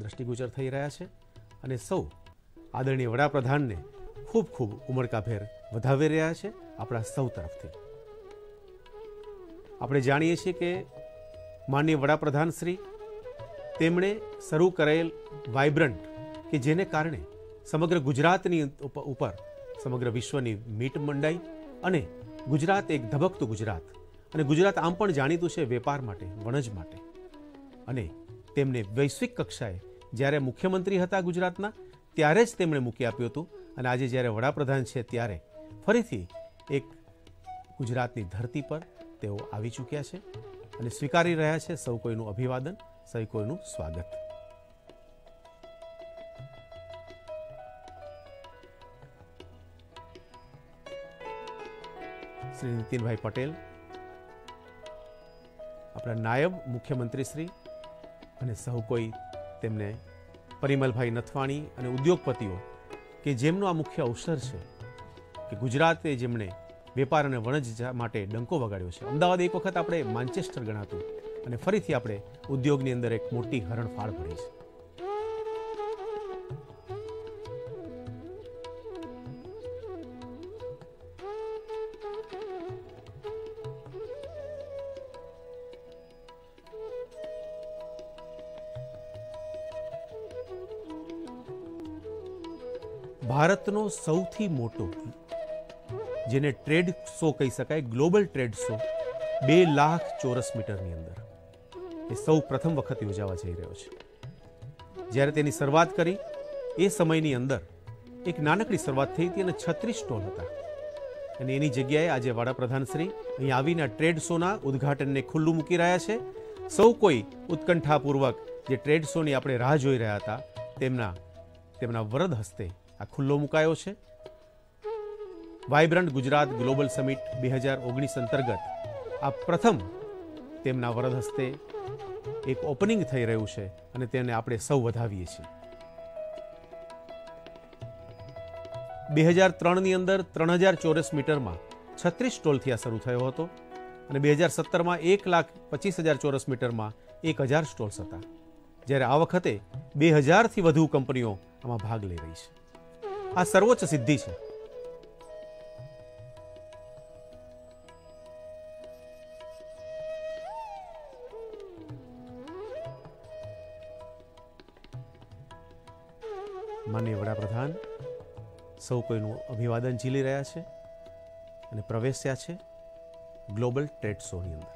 દ્રષ્ટિગોચર થઈ રહ્યા છે અને સૌ આદરણીય વડાપ્રધાનને ખૂબ ખૂબ ઉમળકાભેર વધાવી રહ્યા છે આપણા સૌ તરફથી. આપણે જાણીએ છીએ કે માનનીય વડાપ્રધાન શ્રી તેમણે શરૂ કરેલ વાઇબ્રન્ટ કે જેને કારણે સમગ્ર ગુજરાતની ઉપર સમગ્ર વિશ્વની મીટ મંડાઈ અને ગુજરાત એક ધબકતું ગુજરાત અને ગુજરાત આમ પણ જાણીતું છે વેપાર માટે, વણજ માટે. અને તેમને વૈશ્વિક કક્ષાએ જ્યારે મુખ્યમંત્રી હતા ગુજરાતના ત્યારે જ તેમણે મૂકી આપ્યું હતું અને આજે જ્યારે વડાપ્રધાન છે ત્યારે ફરીથી એક ગુજરાતની ધરતી પર તેઓ આવી ચૂક્યા છે અને સ્વીકારી રહ્યા છે સૌ કોઈનું અભિવાદન, સૌ કોઈનું સ્વાગત. શ્રી નીતિનભાઈ પટેલ, આપણા નાયબ મુખ્યમંત્રી શ્રી અને સૌ કોઈ તેમને પરિમલભાઈ નથવાણી અને ઉદ્યોગપતિઓ કે જેમનો આ મુખ્ય અવસર છે કે ગુજરાતે જેમણે વેપાર અને વણજ માટે ડંકો વગાડ્યો છે. અમદાવાદ એક વખત આપણે માન્ચેસ્ટર ગણાતું અને ફરીથી આપણે ઉદ્યોગની અંદર એક મોટી હરણફાળ ભરી છે. ભારતનો સૌથી મોટો જેને ટ્રેડ શો કહી શકાય, ગ્લોબલ ટ્રેડ શો 2 લાખ ચોરસ મીટરની અંદર એ સૌ પ્રથમ વખત યોજાવા જઈ રહ્યો છે. જ્યારે તેની શરૂઆત કરી એ સમયની અંદર એક નાનકડી શરૂઆત થઈ હતી અને 36 સ્ટોલ હતા અને એની જગ્યાએ આજે વડાપ્રધાન શ્રી અહીં આવીને ટ્રેડ શોના ઉદ્ઘાટનને ખુલ્લું મૂકી રહ્યા છે. સૌ કોઈ ઉત્કંઠાપૂર્વક જે ટ્રેડ શોની આપણે રાહ જોઈ રહ્યા હતા તેમના વરદ હસ્તે આ ખુલ્લો મુકાયો છે. વાઇબ્રન્ટ ગુજરાત ગ્લોબલ સમિટ 2019 અંતર્ગત આ પ્રથમ તેમના વરદ હસ્તે એક ઓપનિંગ થઈ રહ્યું છે અને તેને આપણે સૌ વધાવીએ છીએ. 2003ની અંદર 3000 ચોરસ મીટરમાં 36 સ્ટોલથી આ શરૂ થયો હતો અને 2017માં 1,25,000 ચોરસ મીટરમાં 1000 સ્ટોલ્સ હતા. જ્યારે આ વખતે 2000થી વધુ કંપનીઓ આમાં ભાગ લઈ રહી છે. આ સર્વોચ્ચ સિદ્ધિ છે. માનનીય વડાપ્રધાન સૌ કોઈનું અભિવાદન ઝીલી રહ્યા છે અને પ્રવેશ્યા છે ગ્લોબલ ટ્રેડ શોની અંદર.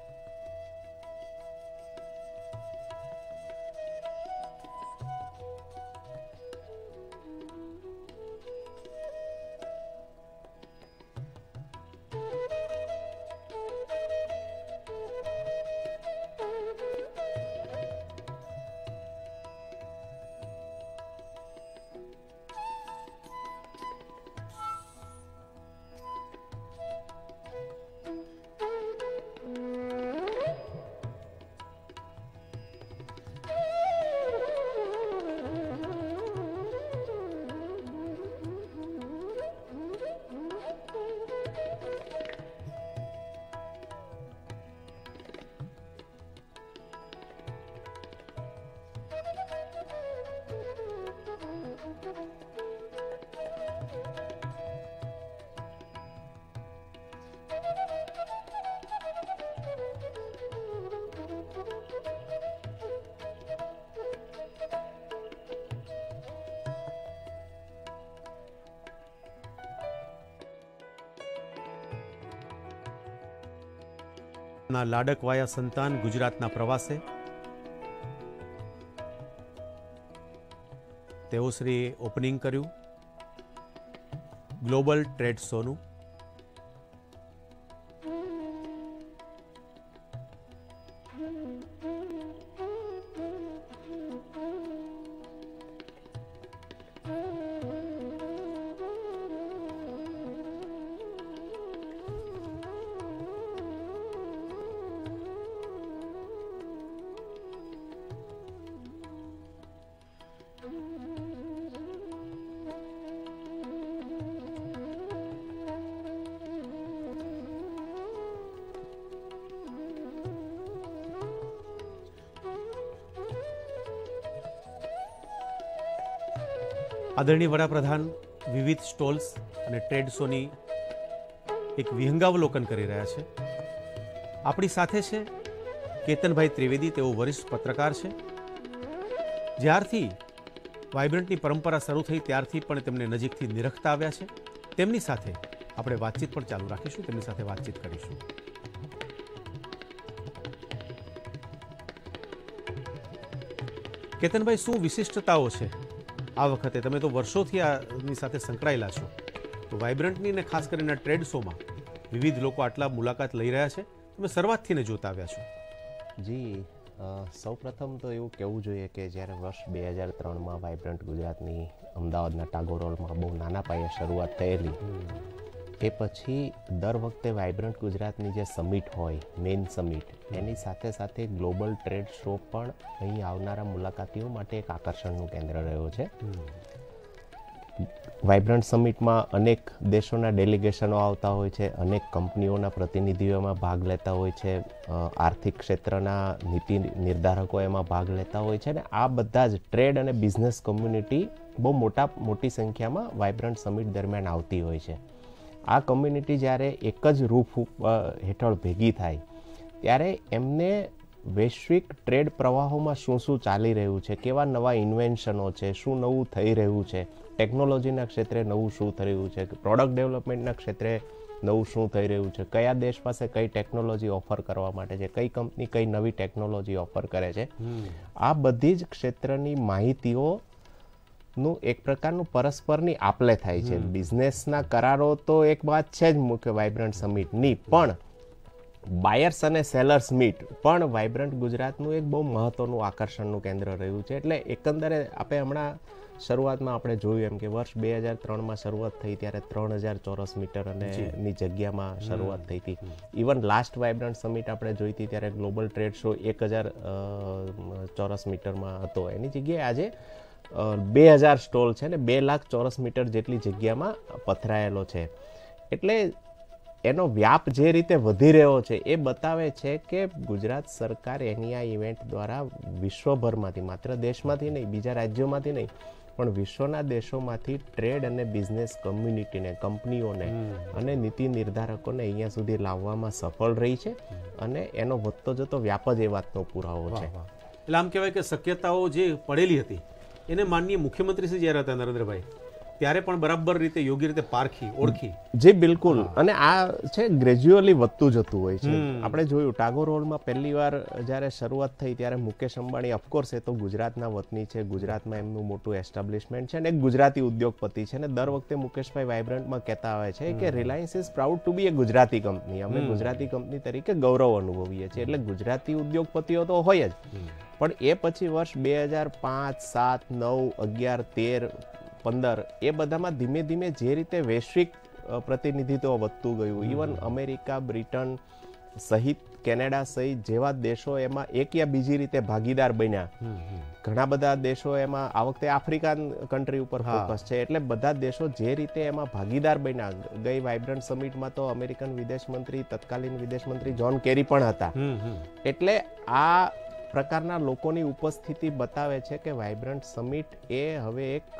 લાડકવાયા સંતાન ગુજરાતના પ્રવાસે તેઓ શ્રી ઓપનિંગ કર્યું ગ્લોબલ ટ્રેડ શોનું. આદરણીય વડાપ્રધાન વિવિધ સ્ટોલ્સ અને ટ્રેડ શોની એક વિહંગાવલોકન કરી રહ્યા છે. આપણી સાથે છે કેતનભાઈ ત્રિવેદી. તેઓ વરિષ્ઠ પત્રકાર છે. જ્યારથી વાઇબ્રન્ટની પરંપરા શરૂ થઈ ત્યારથી પણ તેમને નજીકથી નિરખતા આવ્યા છે. તેમની સાથે આપણે વાતચીત પણ ચાલુ રાખીશું, તેમની સાથે વાતચીત કરીશું. કેતનભાઈ, શું વિશિષ્ટતાઓ છે આ વખતે? તમે તો વર્ષોથી આની સાથે સંકળાયેલા છો, તો વાઇબ્રન્ટની ને ખાસ કરીને ટ્રેડ શોમાં વિવિધ લોકો આટલા મુલાકાત લઈ રહ્યા છે, તમે શરૂઆતથી ને જોતા આવ્યા છો. જી, સૌ પ્રથમ તો એવું કહેવું જોઈએ કે જ્યારે વર્ષ 2003માં વાઇબ્રન્ટ ગુજરાતની અમદાવાદના ટાગોર હોલમાં બહુ નાના પાયે શરૂઆત થયેલી, એ પછી દર વખતે વાઇબ્રન્ટ ગુજરાતની જે સમિટ હોય, મેઇન સમિટ, એની સાથે સાથે ગ્લોબલ ટ્રેડ શો પણ અહીં આવનારા મુલાકાતીઓ માટે એક આકર્ષણનું કેન્દ્ર રહ્યો છે. વાઇબ્રન્ટ સમિટમાં અનેક દેશોના ડેલિગેશનો આવતા હોય છે, અનેક કંપનીઓના પ્રતિનિધિઓમાં ભાગ લેતા હોય છે, આર્થિક ક્ષેત્રના નીતિ નિર્ધારકો એમાં ભાગ લેતા હોય છે, અને આ બધા જ ટ્રેડ અને બિઝનેસ કમ્યુનિટી બહુ મોટી સંખ્યામાં વાઇબ્રન્ટ સમિટ દરમિયાન આવતી હોય છે. આ કમ્યુનિટી જ્યારે એક જ રૂફ હેઠળ ભેગી થાય ત્યારે એમને વૈશ્વિક ટ્રેડ પ્રવાહોમાં શું શું ચાલી રહ્યું છે, કેવા નવા ઇન્વેન્શનો છે, શું નવું થઈ રહ્યું છે, ટેકનોલોજીના ક્ષેત્રે નવું શું થઈ રહ્યું છે, પ્રોડક્ટ ડેવલપમેન્ટના ક્ષેત્રે નવું શું થઈ રહ્યું છે, કયા દેશ પાસે કઈ ટેકનોલોજી ઓફર કરવા માટે છે, કઈ કંપની કઈ નવી ટેકનોલોજી ઓફર કરે છે, આ બધી જ ક્ષેત્રની માહિતીઓનું એક પ્રકારનું પરસ્પરની આપલે થાય છે. બિઝનેસના કરારો તો એક વાત છે જ મુખ્ય વાઇબ્રન્ટ સમિટની, પણ બાયર્સ અને સેલર્સ મીટ પણ વાઇબ્રન્ટ ગુજરાતનું એક બહુ મહત્વનું આકર્ષણનું કેન્દ્ર રહ્યું છે. એટલે એકંદરે આપણે હમણાં શરૂઆતમાં આપણે જોયું એમ કે વર્ષ 2003માં શરૂઆત થઈ ત્યારે 3000 ચોરસ મીટર ની જગ્યામાં શરૂઆત થઈ હતી. ઇવન લાસ્ટ વાઇબ્રન્ટ સમિટ આપણે જોઈ હતી ત્યારે ગ્લોબલ ટ્રેડ શો 1000 ચોરસ મીટરમાં હતો, એની જગ્યાએ આજે 2000 સ્ટોલ છે ને 2 લાખ ચોરસ મીટર જેટલી જગ્યામાં પથરાયેલો છે. એટલે એનો વ્યાપ જે રીતે વધી રહ્યો છે એ બતાવે છે કે ગુજરાત સરકાર એની આ ઇવેન્ટ દ્વારા વિશ્વભરમાંથી, માત્ર દેશમાંથી નહીં, બીજા રાજ્યોમાંથી નહીં, પણ વિશ્વના દેશોમાંથી ટ્રેડ અને બિઝનેસ કમ્યુનિટીને, કંપનીઓને અને નીતિ નિર્ધારકોને અહીંયા સુધી લાવવામાં સફળ રહી છે, અને એનો વધતો જતો વ્યાપ જ એ વાતનો પુરાવો છે. એટલે આમ કહેવાય કે શક્યતાઓ જે પડેલી હતી એને માનનીય મુખ્યમંત્રી શ્રી જ્યારે હતા નરેન્દ્રભાઈ, ત્યારે પણ બરાબર રીતે યોગ્ય રીતે પારખી, ઓળખી. જી બિલકુલ. અને આ છે ગ્રેજ્યુઅલી વધતું જતું હોય છે. આપણે જોયું ટાગોર હોલમાં પહેલી વાર જ્યારે શરૂઆત થઈ ત્યારે મુકેશ અંબાણી, ઓફકોર્સ એ તો ગુજરાતના વતની છે, ગુજરાતમાં એમનું મોટું એસ્ટાબ્લિશમેન્ટ છે, અને એક ગુજરાતી ઉદ્યોગપતિ છે, અને દર વખતે મુકેશભાઈ વાઇબ્રન્ટમાં કહેતા આવે છે કે Reliance is proud to be a Gujarati company. અમે ગુજરાતી કંપની તરીકે ગૌરવ અનુભવીએ છીએ. એટલે ગુજરાતી ઉદ્યોગપતિઓ તો હોય જ, પણ એ પછી વર્ષ 2005, 7, 9, 11, 13, 15 એ બધામાં ધીમે ધીમે જે રીતે વૈશ્વિક પ્રતિનિધિત્વ વધતું ગયું, ઇવન અમેરિકા, બ્રિટન સહિત, કેનેડા સહિત જેવા દેશો એમાં એક યા બીજી રીતે ભાગીદાર બન્યા. ઘણા બધા દેશો એમાં, આ વખતે આફ્રિકન કન્ટ્રી ઉપર ફોકસ છે, એટલે બધા દેશો જે રીતે એમાં ભાગીદાર બન્યા. ગઈ વાઇબ્રન્ટ સમિટમાં તો અમેરિકન વિદેશ મંત્રી, તત્કાલીન વિદેશ મંત્રી જ્હોન કેરી પણ હતા. એટલે આ પ્રકારના લોકોની ઉપસ્થિતિ બતાવે છે કે વાઇબ્રન્ટ સમિટ એ હવે એક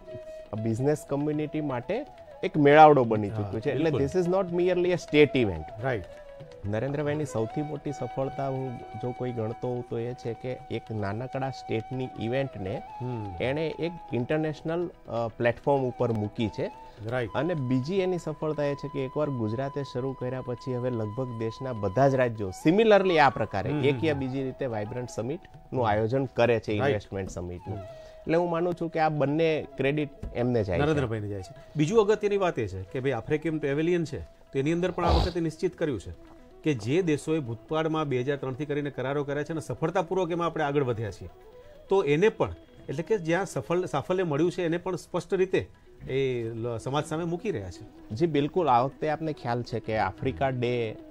બિઝનેસ કમ્યુનિટી માટે એક મેળાવડો બની ચૂક્યો છે. એટલે this is not merely a state event. Right. નરેન્દ્રભાઈની સૌથી મોટી સફળતા હું જો કોઈ ગણતો હોઉં તો એ છે કે એક નાનકડા સ્ટેટની ઇવેન્ટને એણે એક ઇન્ટરનેશનલ પ્લેટફોર્મ ઉપર મૂકી છે. અને બીજી એની સફળતા એ છે કે એકવાર ગુજરાતે શરૂ કર્યા પછી હવે લગભગ દેશના બધા જ રાજ્યો સિમિલરલી આ પ્રકારે એક યા બીજી રીતે વાઇબ્રન્ટ સમિટનું આયોજન કરે છે, ઇન્વેસ્ટમેન્ટ સમિટનું. એટલે હું માનું છું કે આ બંને ક્રેડિટ એમને જાય, નરેન્દ્રભાઈને જાય છે. બીજું અગત્યની વાત એ છે કે ભાઈ આફ્રિકન પેવેલિયન છે, તો એની અંદર પણ આ વખતે નિશ્ચિત કર્યું છે કે જે દેશોએ ભૂતકાળમાં 2003થી કરીને કરારો કર્યા છે અને સફળતાપૂર્વક એમાં આપણે આગળ વધ્યા છીએ, તો એને પણ, એટલે કે જ્યાં સાફલ્ય મળ્યું છે એને પણ સ્પષ્ટ રીતે એ સમાજ સામે મૂકી રહ્યા છે. જી બિલકુલ. આ વખતે આપને ખ્યાલ છે કે આફ્રિકા ડે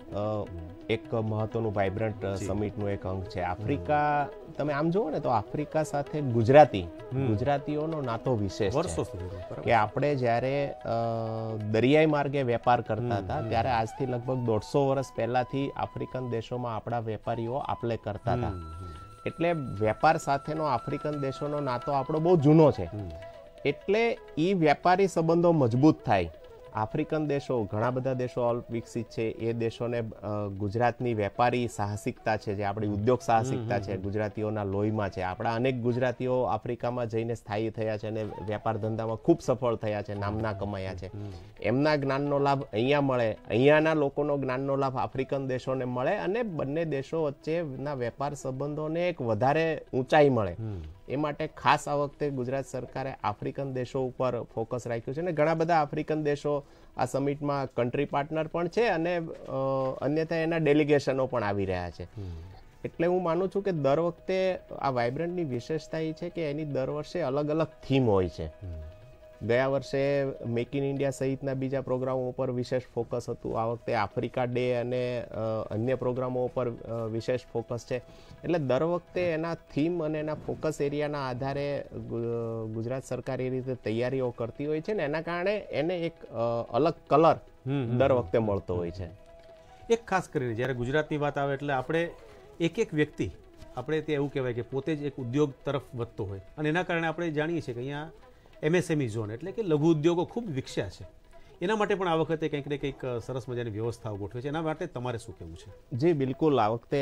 એક મહત્વનું વાઇબ્રન્ટ સમિટનું એક અંગ છે. આફ્રિકા, તમે આમ જુઓ ને તો આફ્રિકા સાથે ગુજરાતીઓનો નાતો વિશેષ છે. કે આપણે જ્યારે દરિયાઈ માર્ગે વેપાર કરતા હતા ત્યારે આજથી લગભગ 150 વર્ષ પહેલાથી આફ્રિકન દેશોમાં આપણા વેપારીઓ આપલે કરતા હતા. એટલે વેપાર સાથેનો આફ્રિકન દેશોનો નાતો આપણો બહુ જૂનો છે. એટલે એ વ્યાપારી સંબંધો મજબૂત થાય. આફ્રિકન દેશો, ઘણા બધા દેશો અલ્પ વિકસિત છે, એ દેશોને ગુજરાતની વેપારી સાહસિકતા છે, જે આપણી ઉદ્યોગ સાહસિકતા છે, ગુજરાતીઓના લોહીમાં છે. આપણા અનેક ગુજરાતીઓ આફ્રિકામાં જઈને સ્થાયી થયા છે અને વેપાર ધંધામાં ખૂબ સફળ થયા છે, નામના કમાયા છે. એમના જ્ઞાનનો લાભ અહીંયા મળે, અહીંયાના લોકોનો જ્ઞાનનો લાભ આફ્રિકન દેશોને મળે અને બંને દેશો વચ્ચેના વેપાર સંબંધોને એક વધારે ઊંચાઈ મળે. એ માટે ખાસ આ વખતે ગુજરાત સરકારે આફ્રિકન દેશો ઉપર ફોકસ રાખ્યું છે અને ઘણા બધા આફ્રિકન દેશો આ સમિટમાં કન્ટ્રી પાર્ટનર પણ છે અને અન્યથા એના ડેલિગેશનો પણ આવી રહ્યા છે. એટલે હું માનું છું કે દર વખતે આ વાઇબ્રન્ટની વિશેષતા એ છે કે એની દર વર્ષે અલગ અલગ થીમ હોય છે. ગયા વર્ષે મેક ઇન ઇન્ડિયા સહિતના બીજા પ્રોગ્રામો ઉપર વિશેષ ફોકસ હતું. આ વખતે આફ્રિકા ડે અને અન્ય પ્રોગ્રામો ઉપર વિશેષ ફોકસ છે. એટલે દર વખતે એના થીમ અને એના ફોકસ એરિયાના આધારે ગુજરાત સરકાર એ રીતે તૈયારીઓ કરતી હોય છે ને એના કારણે એને એક અલગ કલર દર વખતે મળતો હોય છે. એક ખાસ કરીને જ્યારે ગુજરાતની વાત આવે એટલે આપણે એક વ્યક્તિ આપણે તે એવું કહેવાય કે પોતે જ એક ઉદ્યોગ તરફ વધતો હોય અને એના કારણે આપણે જાણીએ છીએ કે અહીંયા MSME ઝોન એટલે કે લઘુ ઉદ્યોગો ખૂબ વિકસ્યા છે. એના માટે પણ આ વખતે કંઈક ને કંઈક સરસ મજાની વ્યવસ્થાઓ ગોઠવે છે. એના માટે તમારે શું કહેવું છે? જી બિલકુલ. આ વખતે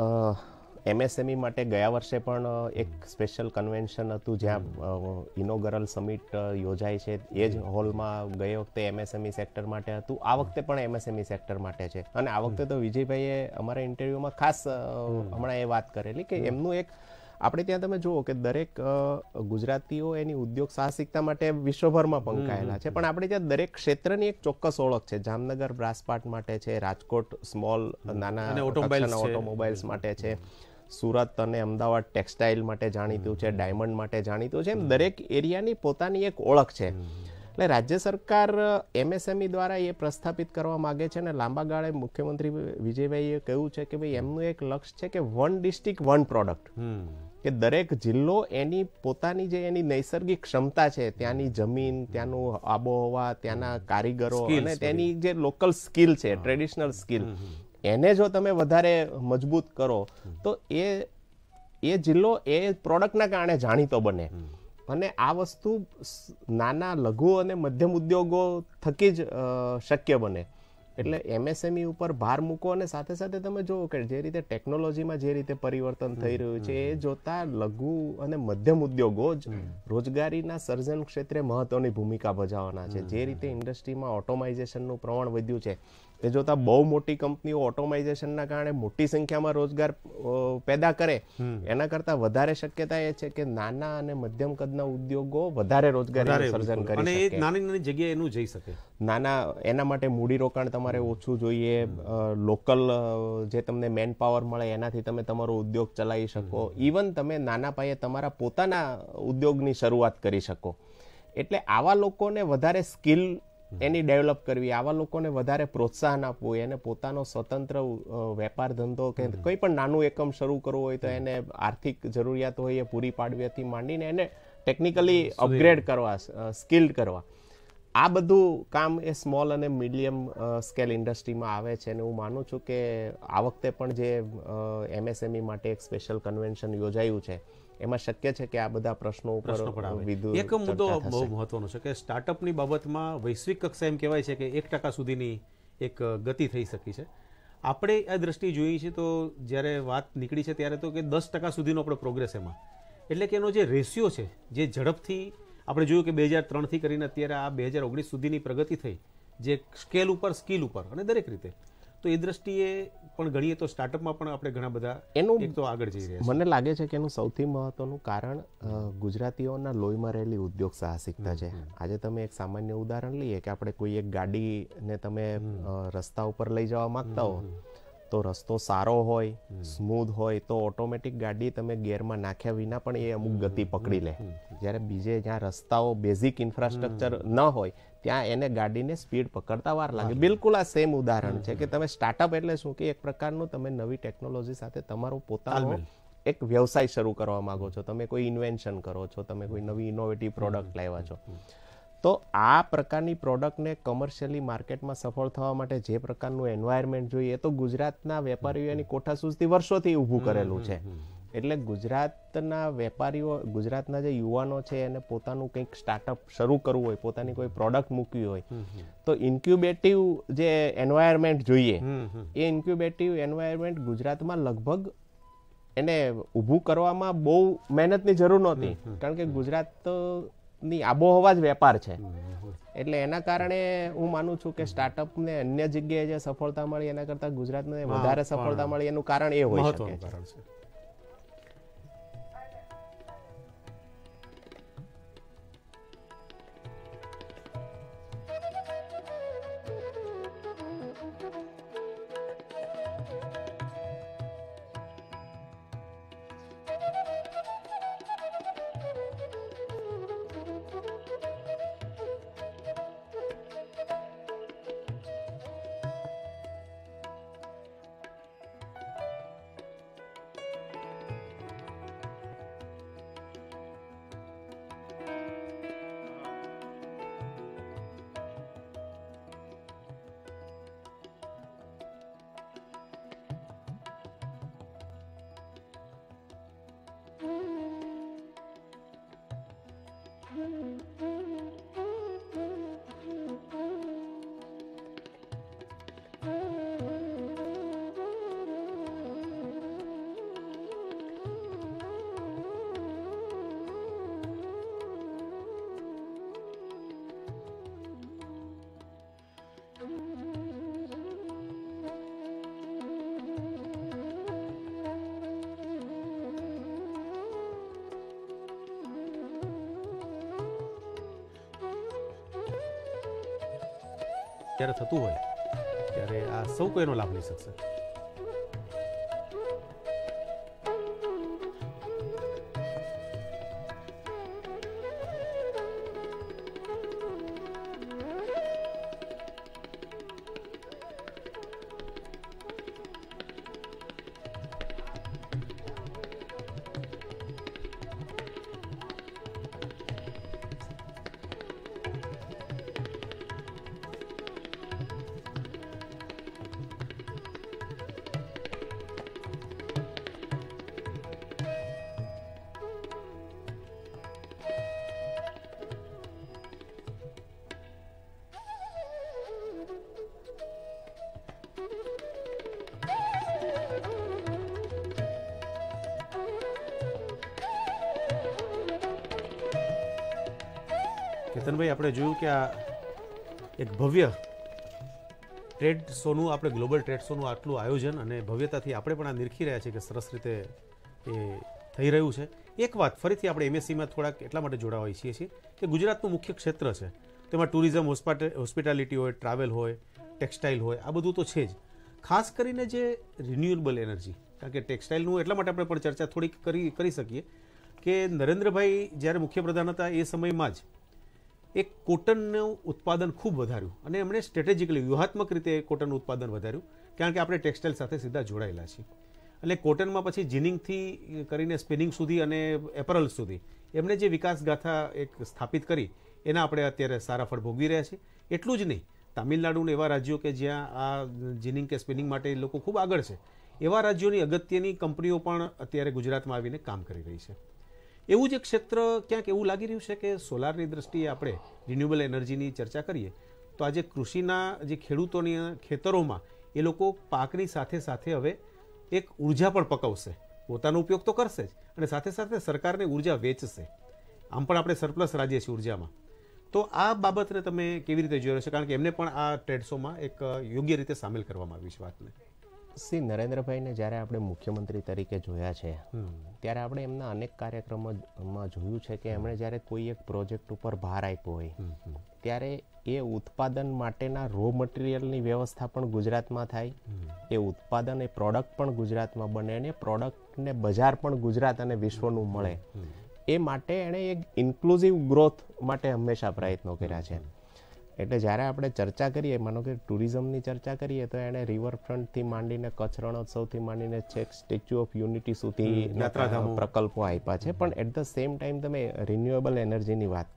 MSME માટે ગયા વર્ષે પણ એક સ્પેશિયલ કન્વેન્શન હતું જ્યાં ઇનોગરલ સમિટ યોજાય છે. એ જ હોલમાં ગઈ વખતે MSME સેક્ટર માટે હતું. આ વખતે પણ MSME સેક્ટર માટે છે. અને આ વખતે તો વિજયભાઈએ અમારા ઇન્ટરવ્યુમાં ખાસ હમણાં એ વાત કરેલી કે એમનું એક આપણે ત્યાં તમે જુઓ કે દરેક ગુજરાતીઓ એની ઉદ્યોગ સાહસિકતા માટે વિશ્વભરમાં પંકાયેલા છે, પણ આપણે ત્યાં દરેક ક્ષેત્રની એક ચોક્કસ ઓળખ છે. જામનગર બ્રાસપાટ માટે છે, રાજકોટ સ્મોલ નાના ઓટોમોબાઈલ્સ માટે છે, સુરત અને અમદાવાદ ટેક્સટાઇલ માટે જાણીતું છે, ડાયમંડ માટે જાણીતું છે. એમ દરેક એરિયાની પોતાની એક ઓળખ છે. એટલે રાજ્ય સરકાર MSME દ્વારા એ પ્રસ્થાપિત કરવા માંગે છે અને લાંબા ગાળે મુખ્યમંત્રી વિજયભાઈએ કહ્યું છે કે ભાઈ એમનું એક લક્ષ્ય છે કે વન ડિસ્ટ્રિક્ટ વન પ્રોડક્ટ, કે દરેક જિલ્લો એની પોતાની જે એની નૈસર્ગિક ક્ષમતા છે, ત્યાંની જમીન, ત્યાંનું આબોહવા, ત્યાંના કારીગરો અને તેની જે લોકલ સ્કિલ છે, ટ્રેડિશનલ સ્કિલ, એને જો તમે વધારે મજબૂત કરો તો એ જિલ્લો એ પ્રોડક્ટના કારણે જાણીતો બને. અને આ વસ્તુ નાના લઘુ અને મધ્યમ ઉદ્યોગો થકી જ શક્ય બને. એટલે MSME ઉપર ભાર મૂકો અને સાથે સાથે તમે જુઓ કે જે રીતે ટેકનોલોજીમાં જે રીતે પરિવર્તન થઈ રહ્યું છે એ જોતા લઘુ અને મધ્યમ ઉદ્યોગો જ રોજગારીના સર્જન ક્ષેત્રે મહત્વની ભૂમિકા ભજવવાના છે. જે રીતે ઇન્ડસ્ટ્રીમાં ઓટોમાઇઝેશનનું પ્રમાણ વધ્યું છે એ જોતા બહુ મોટી કંપનીઓ ઓટોમાઇઝેશનના કારણે મોટી સંખ્યામાં રોજગાર પેદા કરે એના કરતા વધારે શક્યતા એ છે કે નાના અને મધ્યમ કદના ઉદ્યોગો વધારે રોજગારી સર્જન કરી શકે. અને નાની નાની જગ્યાએ એનું જઈ શકે. એના માટે મૂડીરોકાણ તમારે ઓછું જોઈએ. લોકલ જે તમને મેન પાવર મળે એનાથી તમે તમારો ઉદ્યોગ ચલાવી શકો. ઇવન તમે નાના પાયે તમારા પોતાના ઉદ્યોગની શરૂઆત કરી શકો. એટલે આવા લોકોને વધારે સ્કિલ એની ડેવલપ કરવી, આવા લોકોને વધારે પ્રોત્સાહન આપવું, એને પોતાનો સ્વતંત્ર વેપાર ધંધો કે કોઈ પણ નાનું એકમ શરૂ કરવું હોય તો એને આર્થિક જરૂરિયાત હોય એ પૂરી પાડવાથી માંડીને એને ટેકનિકલી અપગ્રેડ કરવા, સ્કિલ્ડ કરવા, આ બધું કામ એ સ્મોલ અને મીડિયમ સ્કેલ ઇન્ડસ્ટ્રીમાં આવે છે. અને હું માનું છું કે આ વખતે પણ જે MSME માટે એક સ્પેશિયલ કન્વેન્શન યોજાયું છે એમાં શક્ય છે કે આ બધા પ્રશ્નો ઉપર એક મુદ્દો બહુ મહત્વનો છે કે સ્ટાર્ટઅપની બાબતમાં વૈશ્વિક કક્ષાએ એમ કહેવાય છે કે 1% સુધીની એક ગતિ થઈ શકી છે. આપણે આ દ્રષ્ટિએ જોઈએ છીએ તો જ્યારે વાત નીકળી છે ત્યારે તો કે 10% સુધીનો આપણો પ્રોગ્રેસ એમાં, એટલે કે એનો જે રેશિયો છે જે ઝડપથી આપણે જોયું કે 2003થી કરીને અત્યારે આ 2019 સુધીની પ્રગતિ થઈ, જે સ્કેલ ઉપર, સ્કિલ ઉપર અને દરેક રીતે, તો એ દ્રષ્ટિએ પણ ગણીએ તો સ્ટાર્ટઅપમાં પણ આપણે ઘણા બધા એક તો આગળ જઈ રહ્યા છે. મને લાગે છે કે એનું સૌથી મહત્વનું કારણ ગુજરાતીઓના લોહીમાં રહેલી ઉદ્યોગ સાહસિકતા છે. આજે તમે એક સામાન્ય ઉદાહરણ લઈએ કે આપણે કોઈ એક ગાડીને તમે રસ્તા ઉપર લઈ જવા માંગતા હો તો રસ્તો સારો હોય, સ્મૂધ હોય તો ઓટોમેટિક ગાડી તમે ગિયરમાં નાખ્યા વિના પણ એ અમુક ગતિ પકડી લે. જ્યારે બીજે જ્યાં રસ્તાઓ, બેઝિક ઇન્ફ્રાસ્ટ્રક્ચર ન હોય ત્યાં એને ગાડીને સ્પીડ પકડતા વાર લાગે. બિલકુલ આ સેમ ઉદાહરણ છે કે તમે સ્ટાર્ટઅપ એટલે શું કે એક પ્રકારનું તમે નવી ટેકનોલોજી સાથે તમારો પોતાનો એક વ્યવસાય શરૂ કરવા માંગો છો, તમે કોઈ ઇન્વેન્શન કરો છો, તમે કોઈ નવી ઇનોવેટિવ પ્રોડક્ટ લાવ્યા છો. તો આ પ્રકારની પ્રોડક્ટને કમર્શિયલી માર્કેટમાં સફળ થવા માટે જે પ્રકારનું એન્વાયરમેન્ટ જોઈએ એ તો ગુજરાતના વેપારીઓ એની કોઠાસૂઝથી વર્ષોથી ઊભું કરેલું છે. એટલે ગુજરાતના વેપારીઓ, ગુજરાતના જે યુવાનો છે એને પોતાનું કંઈક સ્ટાર્ટઅપ શરૂ કરવું હોય, પોતાની કોઈ પ્રોડક્ટ મૂકવી હોય, તો ઇન્ક્યુબેટિવ જે એન્વાયરમેન્ટ જોઈએ, એ ઇન્ક્યુબેટિવ એન્વાયરમેન્ટ ગુજરાતમાં લગભગ એને ઊભું કરવામાં બહુ મહેનતની જરૂર નહોતી, કારણ કે ગુજરાતની આબોહવા જ વેપાર છે. એટલે એના કારણે હું માનું છું કે સ્ટાર્ટઅપને અન્ય જગ્યાએ જે સફળતા મળી એના કરતાં ગુજરાતને વધારે સફળતા મળી એનું કારણ એ હોઈ શકે છે. જ્યારે થતું હોય ત્યારે આ સૌ કોઈનો લાભ લઈ શકશે. કેતનભાઈ, આપણે જોયું કે આ એક ભવ્ય ટ્રેડ શોનું, આપણે ગ્લોબલ ટ્રેડ શોનું આટલું આયોજન અને ભવ્યતાથી આપણે પણ આ નિરખી રહ્યા છીએ કે સરસ રીતે એ થઈ રહ્યું છે. એક વાત ફરીથી આપણે એમએસસીમાં થોડાક એટલા માટે જોડાવા ઈચ્છીએ છીએ કે ગુજરાતનું મુખ્ય ક્ષેત્ર છે, તેમાં ટુરિઝમ, હોસ્પિટાલિટી હોય, ટ્રાવેલ હોય, ટેક્સટાઇલ હોય, આ બધું તો છે જ. ખાસ કરીને જે રિન્યુએબલ એનર્જી, કારણ કે ટેક્સટાઇલનું એટલા માટે આપણે પણ ચર્ચા થોડીક કરી શકીએ કે નરેન્દ્રભાઈ જ્યારે મુખ્યપ્રધાન હતા એ સમયમાં જ એક કોટનનું ઉત્પાદન ખૂબ વધાર્યું અને એમણે સ્ટ્રેટેજિકલી, વ્યૂહાત્મક રીતે કોટનનું ઉત્પાદન વધાર્યું, કારણ કે આપણે ટેક્સટાઇલ સાથે સીધા જોડાયેલા છીએ. એટલે કોટનમાં પછી જીનિંગથી કરીને સ્પિનિંગ સુધી અને એપરલ સુધી એમણે જે વિકાસ ગાથા એક સ્થાપિત કરી એના આપણે અત્યારે સારા ફળ ભોગવી રહ્યા છીએ. એટલું જ નહીં, તામિલનાડુને એવા રાજ્યો કે જ્યાં આ જીનિંગ કે સ્પિનિંગ માટે લોકો ખૂબ આગળ છે, એવા રાજ્યોની અગત્યની કંપનીઓ પણ અત્યારે ગુજરાતમાં આવીને કામ કરી રહી છે. એવું જ એક ક્ષેત્ર ક્યાંક એવું લાગી રહ્યું છે કે સોલારની દ્રષ્ટિએ આપણે રિન્યુએબલ એનર્જીની ચર્ચા કરીએ તો આજે કૃષિના જે ખેડૂતોની ખેતરોમાં એ લોકો પાકની સાથે સાથે હવે એક ઉર્જા પણ પકવશે, પોતાનો ઉપયોગ તો કરશે જ અને સાથે સાથે સરકારને ઉર્જા વેચશે. આમ પણ આપણે સરપ્લસ રાજ્ય છીએ ઉર્જામાં. તો આ બાબતને તમે કેવી રીતે જોઈ રહ્યો છો? કારણ કે એમને પણ આ ટ્રેડ શોમાં એક યોગ્ય રીતે સામેલ કરવામાં આવી છે વાતને. શ્રી નરેન્દ્રભાઈને જ્યારે આપણે મુખ્યમંત્રી તરીકે જોયા છે ત્યારે આપણે એમના અનેક કાર્યક્રમોમાં જોયું છે કે એમણે જ્યારે કોઈ એક પ્રોજેક્ટ ઉપર ભાર આપ્યો હોય ત્યારે એ ઉત્પાદન માટેના રો મટીરિયલની વ્યવસ્થા પણ ગુજરાતમાં થાય, એ ઉત્પાદન, એ પ્રોડક્ટ પણ ગુજરાતમાં બને અને પ્રોડક્ટને બજાર પણ ગુજરાત અને વિશ્વનું મળે, એ માટે એણે એક ઇન્ક્લુઝિવ ગ્રોથ માટે હંમેશા પ્રયત્નો કર્યા છે. એટલે જ્યારે આપણે ચર્ચા કરીએ, માનો કે ટુરિઝમની ચર્ચા કરીએ, તો એણે રિવરફ્રન્ટથી માંડીને કચ્છ રણોત્સવથી માંડીને છેક સ્ટેચ્યુ ઓફ યુનિટી સુધી પ્રકલ્પો આપ્યા છે. પણ એટ ધ સેમ ટાઈમ તમે રિન્યુએબલ એનર્જીની વાત કરો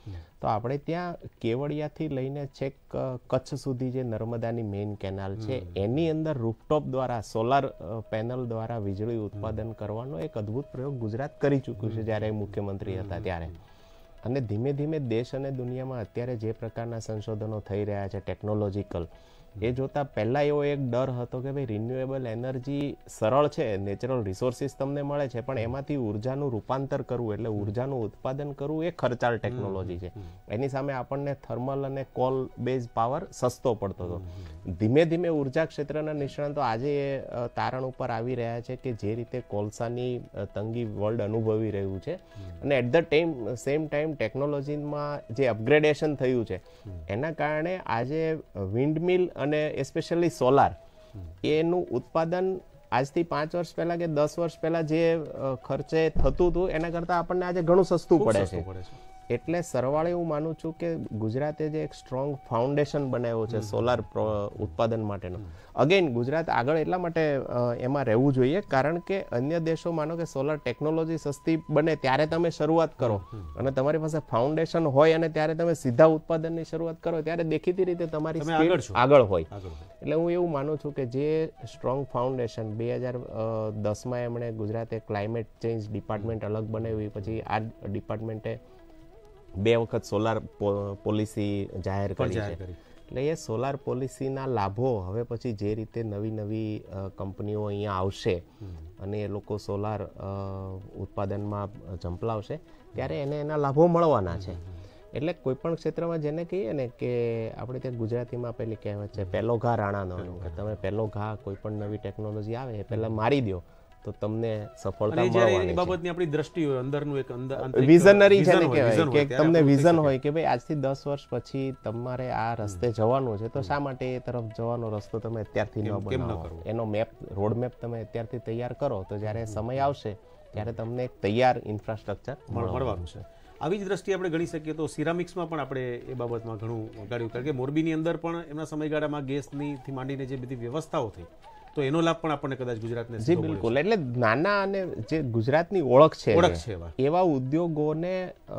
તો આપણે ત્યાં કેવડિયાથી લઈને છેક કચ્છ સુધી જે નર્મદાની મેઇન કેનાલ છે એની અંદર રૂફટોપ દ્વારા સોલાર પેનલ દ્વારા વીજળી ઉત્પાદન કરવાનો એક અદ્ભુત પ્રયોગ ગુજરાત કરી ચૂક્યું છે જ્યારે મુખ્યમંત્રી હતા ત્યારે. અને ધીમે ધીમે દેશ અને દુનિયામાં અત્યારે જે પ્રકારના સંશોધનો થઈ રહ્યા છે ટેકનોલોજીકલ, એ જોતા પહેલા એવો એક ડર હતો કે ભાઈ રિન્યુએબલ એનર્જી સરળ છે, નેચરલ રિસોર્સિસ તમને મળે છે, પણ એમાંથી ઉર્જાનું રૂપાંતર કરવું એટલે ઉર્જાનું ઉત્પાદન કરવું એ ખર્ચાળ ટેકનોલોજી છે. એની સામે આપણને થર્મલ અને કોલ બેઝ પાવર સસ્તો પડતો હતો. ધીમે ધીમે ઉર્જા ક્ષેત્રના નિષ્ણાંતો આજે એ તારણ ઉપર આવી રહ્યા છે કે જે રીતે કોલસાની તંગી વર્લ્ડ અનુભવી રહ્યું છે અને એટ ધ સેમ ટાઈમ ટેકનોલોજીમાં જે અપગ્રેડેશન થયું છે એના કારણે આજે વિન્ડમિલ અને એસ્પેશિયલી સોલાર એનું ઉત્પાદન આજથી 5 વર્ષ પહેલા કે 10 વર્ષ પહેલા જે ખર્ચે થતું હતું એના કરતાં આપણને આજે ઘણું સસ્તું પડે છે. એટલે સરવાળે હું માનું છું કે ગુજરાતે જે એક સ્ટ્રોંગ ફાઉન્ડેશન બનાવ્યો છે સોલાર ઉત્પાદન માટેનો. અગેન ગુજરાત આગળ એટલા માટે એમાં રહેવું જોઈએ કારણ કે અન્ય દેશો માનો કે સોલાર ટેકનોલોજી સસ્તી બને ત્યારે તમે શરૂઆત કરો અને તમારી પાસે ફાઉન્ડેશન હોય અને ત્યારે તમે સીધા ઉત્પાદનની શરૂઆત કરો ત્યારે દેખીતી રીતે તમારી સ્પીડ આગળ હોય. એટલે હું એવું માનું છું કે જે સ્ટ્રોંગ ફાઉન્ડેશન 2010માં એમણે ગુજરાતે ક્લાઇમેટ ચેન્જ ડિપાર્ટમેન્ટ અલગ બનાવ્યું, પછી આ ડિપાર્ટમેન્ટે 2 વખત સોલાર પોલિસી જાહેર કરી છે. એટલે એ સોલાર પોલિસીના લાભો હવે પછી જે રીતે નવી નવી કંપનીઓ અહીંયા આવશે અને એ લોકો સોલાર ઉત્પાદનમાં ઝંપલાવશે ત્યારે એને એના લાભો મળવાના છે. એટલે કોઈ પણ ક્ષેત્રમાં જેને કહીએ ને કે આપણે ત્યાં ગુજરાતીમાં પેલી કહેવત છે પહેલો ઘા રાણાનો, કે તમે પહેલો ઘા કોઈ પણ નવી ટેકનોલોજી આવે એ પહેલા મારી દો તો તમને સફળતા મળવાની છે. બાબતની આપણી દ્રષ્ટિ હોય, અંદરનું એક વિઝનરી છે ને કહેવાય કે તમને વિઝન હોય કે ભાઈ આજથી 10 વર્ષ પછી તમારે આ રસ્તે જવાનું છે, તો શા માટે એ તરફ જવાનો રસ્તો તમે અત્યારથી ન બનાવો? એનો મેપ, રોડ મેપ તમે અત્યારથી તૈયાર કરો તો જ્યારે સમય આવશે ત્યારે તમને એક તૈયાર ઇન્ફ્રાસ્ટ્રક્ચર મળવાનું છે. આવી જ દ્રષ્ટિએ આપણે ગણી શકીએ તો સિરામિક્સમાં પણ આપણે એ બાબતમાં ઘણું વગાડ્યું, કારણ કે મોરબીની અંદર પણ એમના સમયગાળામાં ગેસથી માંડીને જે બધી વ્યવસ્થાઓ થઈ તો એનો લાભ પણ આપણને કદાચ ગુજરાતને. જી બિલકુલ. એટલે નાના અને જે ગુજરાતની ઓળખ છે એવા ઉદ્યોગોને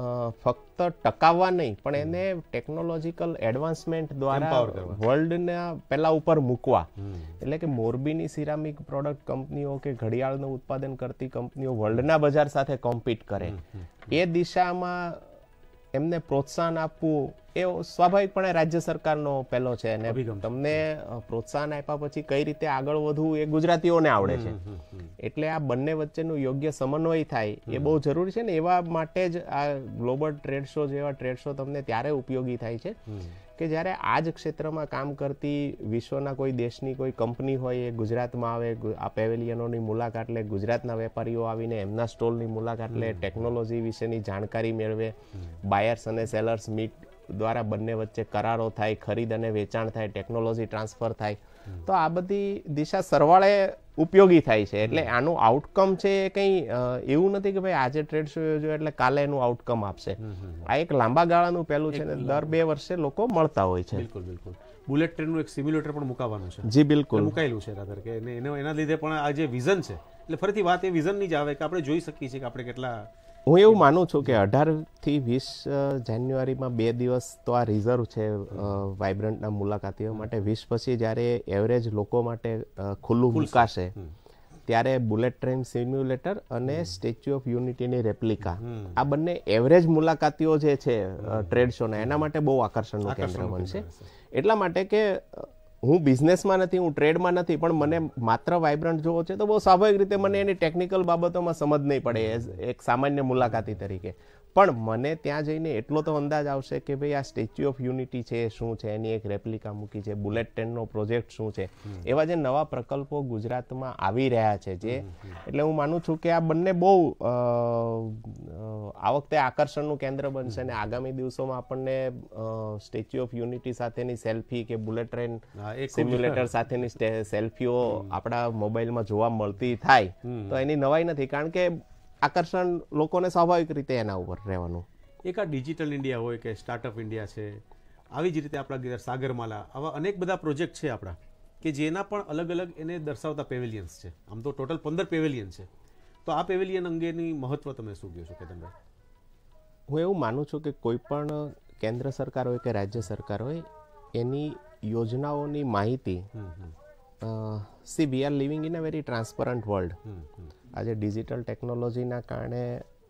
ફક્ત ટકાવવા નહીં પણ એને ટેકનોલોજીકલ એડવાન્સમેન્ટ દ્વારા વર્લ્ડના પહેલા ઉપર મૂકવા. એટલે કે મોરબીની સિરામિક પ્રોડક્ટ કંપનીઓ કે ઘડિયાળનું ઉત્પાદન કરતી કંપનીઓ વર્લ્ડના બજાર સાથે કોમ્પીટ કરે એ દિશામાં એમને પ્રોત્સાહન આપવું એ સ્વાભાવિકપણે રાજ્ય સરકારનો પહેલો છે. અને તમને પ્રોત્સાહન આપ્યા પછી કઈ રીતે આગળ વધવું એ ગુજરાતીઓને આવડે છે. એટલે આ બંને વચ્ચેનું યોગ્ય સમન્વય થાય એ બહુ જરૂરી છે ને. એવા માટે જ આ ગ્લોબલ ટ્રેડ શો જેવા ટ્રેડ શો તમને ત્યારે ઉપયોગી થાય છે કે જ્યારે આ જ ક્ષેત્રમાં કામ કરતી વિશ્વના કોઈ દેશની કોઈ કંપની હોય એ ગુજરાતમાં આવે, આ પેવેલિયનોની મુલાકાત લે, ગુજરાતના વેપારીઓ આવીને એમના સ્ટોલની મુલાકાત લે, ટેકનોલોજી વિશેની જાણકારી મેળવે, બાયર્સ અને સેલર્સ મીટ દ્વારા બંને વચ્ચે કરારો થાય, ખરીદ અને વેચાણ થાય, ટેકનોલોજી ટ્રાન્સફર થાય. તો આ બધી દિશા સરવાળે ઉપયોગી થાય છે. એટલે આનું આઉટકમ છે એ કંઈ એવું નથી કે ભાઈ આજે ટ્રેડ શો યોજ્યો એટલે કાલે એનું આઉટકમ આપશે. આ એક લાંબા ગાળાનું પહેલું છે ને દર 2 વર્ષે લોકો મળતા હોય છે. બિલકુલ બિલકુલ. બુલેટ ટ્રેનનું એક સિમ્યુલેટર પણ મુકાવવાનું છે. જી બિલકુલ મુકાયેલું છે રાધર કે એના લીધે પણ આ જે વિઝન છે એટલે ફરીથી વાત એ વિઝનની જ આવે કે આપણે જોઈ શકીએ છીએ કે આપણે કેટલા. હું એવું માનું છું કે 18 થી 20 જાન્યુઆરીમાં 2 દિવસ તો આ રિઝર્વ છે વાઇબ્રન્ટના મુલાકાતીઓ માટે. 20 પછી જ્યારે એવરેજ લોકો માટે ખુલ્લું મુકાશે ત્યારે બુલેટ ટ્રેન સિમ્યુલેટર અને સ્ટેચ્યુ ઓફ યુનિટીની રેપ્લિકા, આ બંને એવરેજ મુલાકાતીઓ જે છે ટ્રેડ શોના એના માટે બહુ આકર્ષણનું કેન્દ્ર બનશે. એટલા માટે કે હું બિઝનેસમાં નથી, હું ટ્રેડમાં નથી, પણ મને માત્ર વાઇબ્રન્ટ જોવો છે તો બહુ સ્વાભાવિક રીતે મને એની ટેકનિકલ બાબતોમાં સમજ નહીં પડે એક સામાન્ય મુલાકાતી તરીકે. પણ મને ત્યાં જઈને એટલો તો અંદાજ આવશે કે ભાઈ આ સ્ટેચ્યુ ઓફ યુનિટી છે શું છે, એની એક રેપ્લિકા મૂકી છે, બુલેટ ટ્રેનનો પ્રોજેક્ટ શું છે, એવા જે નવા પ્રકલ્પો ગુજરાતમાં આવી રહ્યા છે જે. એટલે હું માનું છું કે આ બંને બહુ આ વખતે આકર્ષણનું કેન્દ્ર બનશે અને આગામી દિવસોમાં આપણને સ્ટેચ્યુ ઓફ યુનિટી સાથેની સેલ્ફી કે બુલેટ ટ્રેન સિમ્યુલેટર સાથેની સેલ્ફીઓ આપણા મોબાઈલમાં જોવા મળતી થાય તો એની નવાઈ નથી, કારણ કે આકર્ષણ લોકોને સ્વાભાવિક રીતે એના ઉપર રહેવાનું. એક આ ડિજિટલ ઇન્ડિયા હોય કે સ્ટાર્ટઅપ ઇન્ડિયા છે, આવી જ રીતે આપણા સાગરમાલા, આવા અનેક બધા પ્રોજેક્ટ છે આપણા કે જેના પણ અલગ અલગ એને દર્શાવતા પેવેલિયન્સ છે. આમ તો ટોટલ 15 પેવેલિયન છે. તો આ પેવેલિયન અંગેની મહત્વ તમે શું કહો છો કેતનભાઈ? હું એવું માનું છું કે કોઈ પણ કેન્દ્ર સરકાર હોય કે રાજ્ય સરકાર હોય એની યોજનાઓની માહિતી we are living in a very transparent world. આજે ડિજિટલ ટેકનોલોજીના કારણે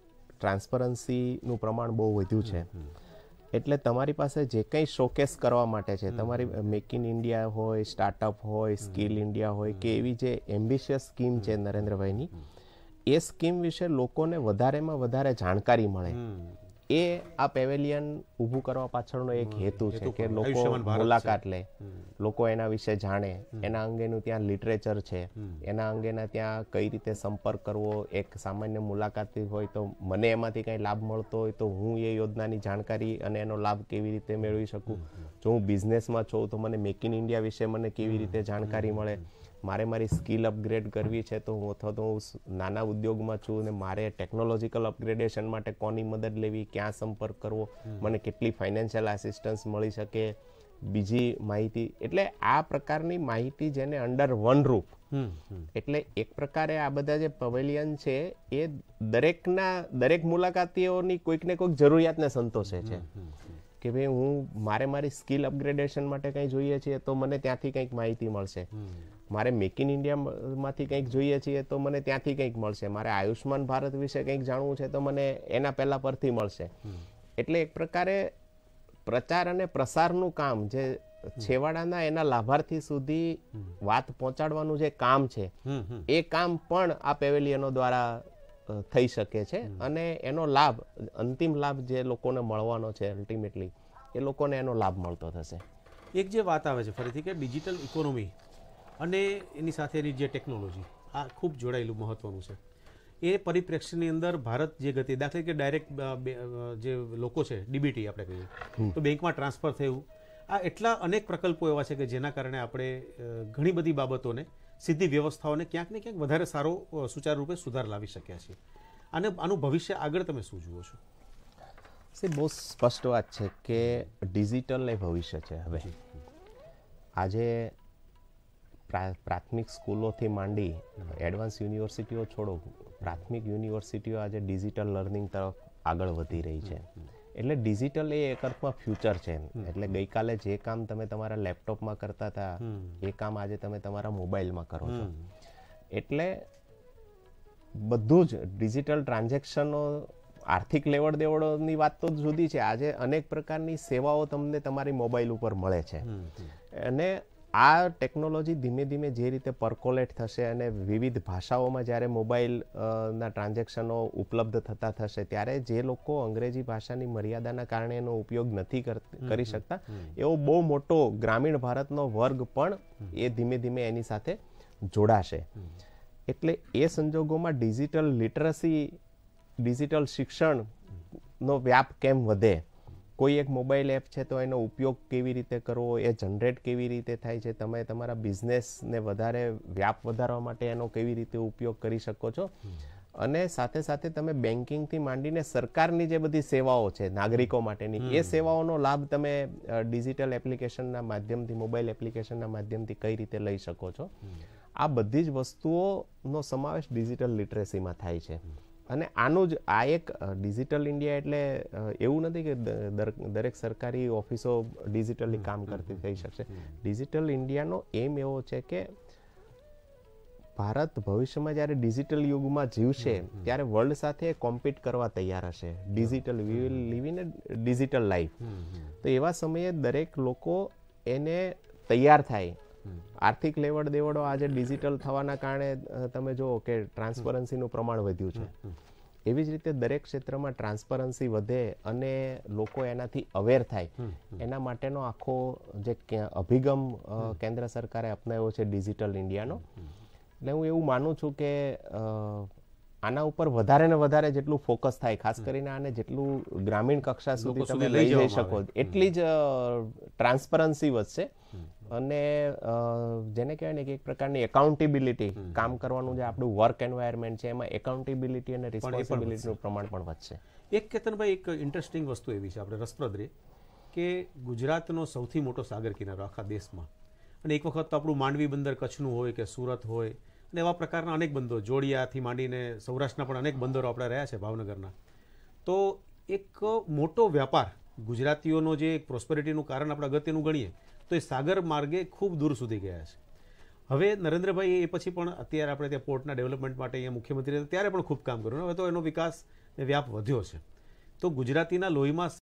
ટ્રાન્સપરન્સીનું પ્રમાણ બહુ વધ્યું છે. એટલે તમારી પાસે જે કંઈ શોકેસ કરવા માટે છે, તમારી મેક ઇન ઇન્ડિયા હોય, સ્ટાર્ટઅપ હોય, સ્કિલ ઇન્ડિયા હોય કે એવી જે એમ્બિશિયસ સ્કીમ છે નરેન્દ્રભાઈની, એ સ્કીમ વિશે લોકોને વધારેમાં વધારે જાણકારી મળે. એ આ પેવેલિયન ઊભું કરવા પાછળનો એક હેતુ છે કે લોકો મુલાકાત લે, લોકો એના વિશે જાણે, એના અંગેનું ત્યાં લિટરેચર છે, એના અંગેના ત્યાં કઈ રીતે સંપર્ક કરવો. એક સામાન્ય મુલાકાતી હોય તો મને એમાંથી કંઈ લાભ મળતો હોય તો હું એ યોજનાની જાણકારી અને એનો લાભ કેવી રીતે મેળવી શકું. જો હું બિઝનેસમાં છું તો મને મેક ઇન ઇન્ડિયા વિશે મને કેવી રીતે જાણકારી મળે. મારે મારી સ્કિલ અપગ્રેડ કરવી છે તો હું અથવા તો હું નાના ઉદ્યોગમાં છું ને મારે ટેકનોલોજીકલ અપગ્રેડેશન માટે કોની મદદ લેવી, ક્યાં સંપર્ક કરવો, મને કેટલી ફાઇનાન્શિયલ આસિસ્ટન્સ મળી શકે, બીજી માહિતી. એટલે આ પ્રકારની માહિતી જેને અંડર વન રૂપ, એટલે એક પ્રકારે આ બધા જે પેવેલિયન છે એ દરેક મુલાકાતીઓની કોઈક ને કોઈક જરૂરિયાતને સંતોષે છે કે ભાઈ હું મારી સ્કિલ અપગ્રેડેશન માટે કંઈ જોઈએ છીએ તો મને ત્યાંથી કંઈક માહિતી મળશે. મારે મેક ઇન ઇન્ડિયામાંથી કંઈક જોઈએ છીએ તો મને ત્યાંથી કંઈક મળશે. મારે આયુષ્માન ભારત વિશે કંઈક જાણવું છે તો મને એના પહેલા પરથી મળશે. એટલે એક પ્રકારે પ્રચાર અને પ્રસારનું કામ, જે છેવાડાના એના લાભાર્થી સુધી વાત પહોંચાડવાનું જે કામ છે, એ કામ પણ આ પેવેલિયનો દ્વારા થઈ શકે છે. અને એનો લાભ, અંતિમ લાભ જે લોકોને મળવાનો છે અલ્ટિમેટલી, એ લોકોને એનો લાભ મળતો થશે. એક જે વાત આવે છે ફરીથી કે ડિજિટલ ઇકોનોમી અને એની સાથેની જે ટેકનોલોજી, આ ખૂબ જોડાયેલું મહત્વનું છે. એ પરિપ્રેક્ષ્યની અંદર ભારત જે ગતિ, દાખલા કે ડાયરેક્ટ જે લોકો છે ડીબીટી આપણે કહીએ તો બેંકમાં ટ્રાન્સફર થયું, આ એટલા અનેક પ્રકલ્પો એવા છે કે જેના કારણે આપણે ઘણી બધી બાબતોને, સીધી વ્યવસ્થાઓને ક્યાંક ને ક્યાંક વધારે સારો સુચારુ રૂપે સુધાર લાવી શક્યા છીએ. આનું ભવિષ્ય આગળ તમે શું જુઓ છો? બહુ સ્પષ્ટ વાત છે કે ડિજિટલ એ ભવિષ્ય છે. હવે આજે પ્રાથમિક સ્કૂલોથી માંડી એડવાન્સ યુનિવર્સિટીઓ છોડો, પ્રાથમિક યુનિવર્સિટીઓ આજે ડિજિટલ લર્નિંગ તરફ આગળ વધી રહી છે. એટલે ડિજિટલ એ એક અર્થમાં ફ્યુચર છે. એટલે ગઈકાલે જે કામ તમે તમારા લેપટોપમાં કરતા હતા એ કામ આજે તમે તમારા મોબાઈલમાં કરો છો. એટલે બધું જ ડિજિટલ ટ્રાન્ઝેક્શનો, આર્થિક લેવડ દેવડોની વાત તો જુદી છે. આજે અનેક પ્રકારની સેવાઓ તમને તમારી મોબાઈલ ઉપર મળે છે. અને આ ટેકનોલોજી ધીમે ધીમે જે રીતે પરકોલેટ થશે અને વિવિધ ભાષાઓમાં જ્યારે મોબાઈલના ટ્રાન્ઝેક્શનો ઉપલબ્ધ થતા થશે, ત્યારે જે લોકો અંગ્રેજી ભાષાની મર્યાદાના કારણે એનો ઉપયોગ નથી કરી શકતા, એવો બહુ મોટો ગ્રામીણ ભારતનો વર્ગ પણ એ ધીમે ધીમે એની સાથે જોડાશે. એટલે એ સંજોગોમાં ડિજિટલ લિટરસી, ડિજિટલ શિક્ષણનો વ્યાપ કેમ વધે, કોઈ એક મોબાઈલ એપ છે તો એનો ઉપયોગ કેવી રીતે કરવો, એ જનરેટ કેવી રીતે થાય છે, તમે તમારા બિઝનેસને વધારે વ્યાપ વધારવા માટે એનો કેવી રીતે ઉપયોગ કરી શકો છો. અને સાથે સાથે તમે બેન્કિંગથી માંડીને સરકારની જે બધી સેવાઓ છે નાગરિકો માટેની, એ સેવાઓનો લાભ તમે ડિજિટલ એપ્લિકેશનના માધ્યમથી, મોબાઈલ એપ્લિકેશનના માધ્યમથી કઈ રીતે લઈ શકો છો. આ બધી જ વસ્તુઓનો સમાવેશ ડિજિટલ લિટરેસીમાં થાય છે. અને આનું જ આ એક ડિજિટલ ઇન્ડિયા એટલે એવું નથી કે દરેક સરકારી ઓફિસો ડિજિટલી કામ કરતી થઈ શકશે. ડિજિટલ ઇન્ડિયાનો એમ એવો છે કે ભારત ભવિષ્યમાં જ્યારે ડિજિટલ યુગમાં જીવશે ત્યારે વર્લ્ડ સાથે કોમ્પિટ કરવા તૈયાર હશે. Digital, we will live in a digital life. તો એવા સમયે દરેક લોકો એને તૈયાર થાય. આર્થિક લેવડ દેવડો આજે ડિજિટલ થવાના કારણે તમે જુઓ કે ટ્રાન્સપરન્સીનું પ્રમાણ વધ્યું છે. એવી જ રીતે દરેક ક્ષેત્રમાં ટ્રાન્સપરન્સી વધે અને લોકો એનાથી અવેર થાય, એના માટેનો આખો જે અભિગમ કેન્દ્ર સરકારે અપનાવ્યો છે ડિજિટલ ઇન્ડિયાનો. એટલે હું એવું માનું છું કે આના ઉપર વધારે ને વધારે જેટલું ફોકસ થાય, ખાસ કરીને આને જેટલું ગ્રામીણ કક્ષા સુધી તમે લઈ જઈ શકો, એટલી જ ટ્રાન્સપરન્સી વધશે. અને જેને કહેવાય ને કે એક પ્રકારની એકાઉન્ટેબિલિટી, કામ કરવાનું જે આપણું વર્ક એન્વાયરમેન્ટ છે એમાં એકાઉન્ટેબિલિટી અને રિસ્પોન્સિબિલિટીનું પ્રમાણ પણ વધશે. એક કેતનભાઈ, એક ઇન્ટરેસ્ટિંગ વસ્તુ એવી છે, આપણે રસપ્રદ રહે કે ગુજરાતનો સૌથી મોટો સાગર કિનારો આખા દેશમાં, અને એક વખત આપણું માંડવી બંદર કચ્છનું હોય કે સુરત હોય, અને એવા પ્રકારના અનેક બંદરો, જોડિયાથી માંડીને સૌરાષ્ટ્રના પણ અનેક બંદરો આપણે રહ્યા છે ભાવનગરના. તો એક મોટો વ્યાપાર ગુજરાતીઓનો જે એક પ્રોસ્પેરિટીનું કારણ આપણે અગત્યનું ગણીએ તો એ સાગર માર્ગે ખૂબ દૂર સુધી ગયા છે. હવે નરેન્દ્રભાઈ એ પછી પણ અત્યારે આપણે ત્યાં પોર્ટના ડેવલપમેન્ટ માટે અહીંયા મુખ્યમંત્રી ત્યારે પણ ખૂબ કામ કર્યું. હવે તો એનો વિકાસ વ્યાપ વધ્યો છે. તો ગુજરાતીના લોહીમાં